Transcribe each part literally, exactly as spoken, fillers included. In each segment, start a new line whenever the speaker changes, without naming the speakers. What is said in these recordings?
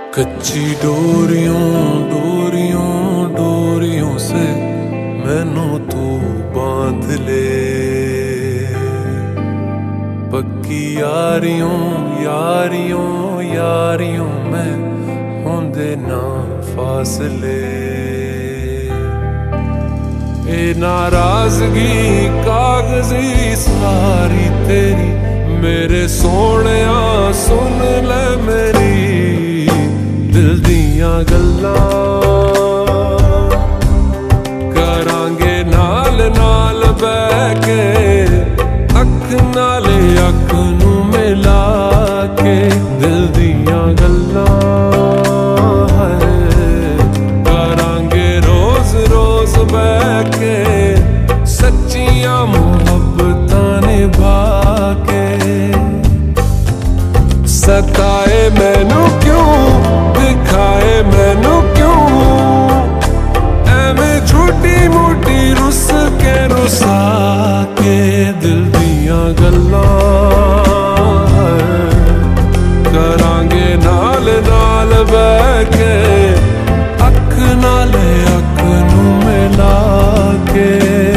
कच्ची डोरियों डोरियों डोरियों से मैनू तू बांध ले, पक्की यारियों यारियों यारियों में होंदे ना फासले। ए नाराजगी कागजी सारी तेरी मेरे सोहणिया सुन ले मेरी दिल दियां गल्लां, करांगे नाल नाल बैठ के अख नाले अख नू मिला के दिल दियां गल्लां करांगे रोज रोज बैठ के सच्चियां मुहब्बतां निभा के। सताए मैनू क्यों दिखाए मैनू क्यों एवें छोटी मोटी रुस के रुसा के दिल दियां गल्लां करांगे नाल नाल बैठ के अख नाले अख नू मिला के।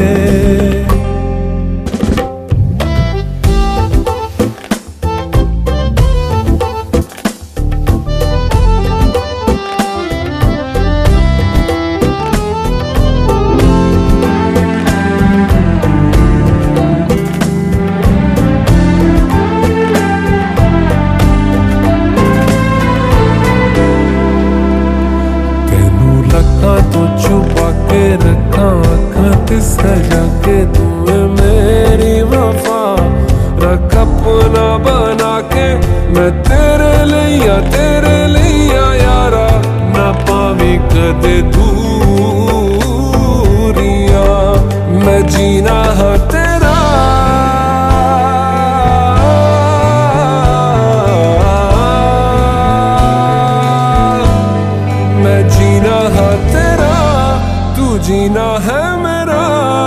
तो छुपा के रखा अखां ते सजा के तू मेरी वफा रख अपना बना के मैं तेरे लिया तेरे लिया यारा ना पावी कदे दूरियां मैं जीना है तेरा मैं जीना है तेरा तू जीना है मेरा।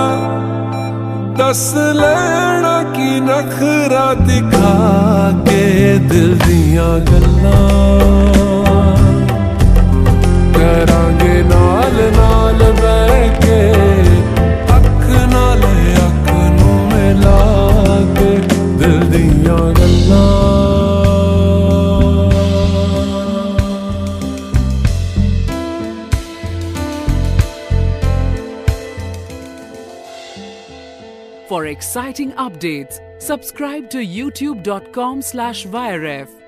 दस लेना की नखरा दिखा के दिल दियां गल्लां करांगे नाल नाल बैठ के अख नाले अख नू मिला के दिल दियां गल्लां।
For exciting updates, subscribe to youtube dot com slash viref.